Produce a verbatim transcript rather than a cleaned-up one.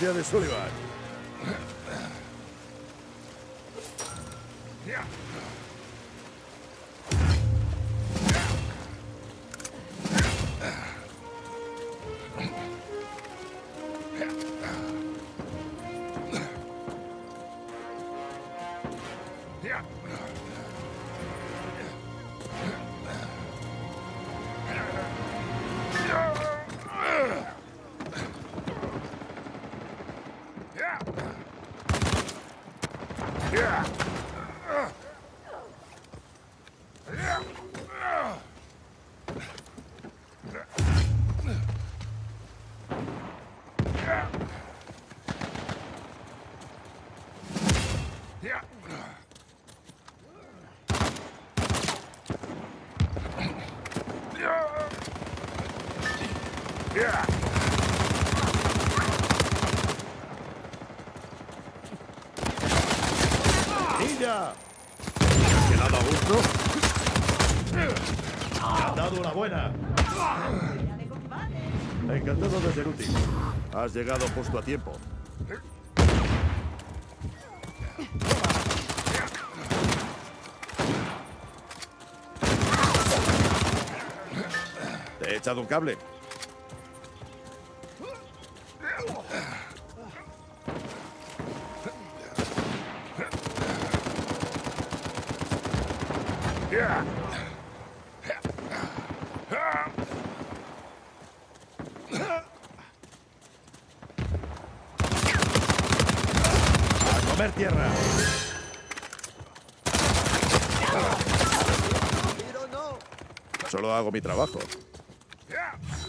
experiencia de Sullivan. ¡Niña! ¿Quedado a gusto? ¡Me han dado una buena! Encantado de ser útil. Has llegado justo a tiempo. Te he echado un cable. A comer tierra. Solo hago mi trabajo.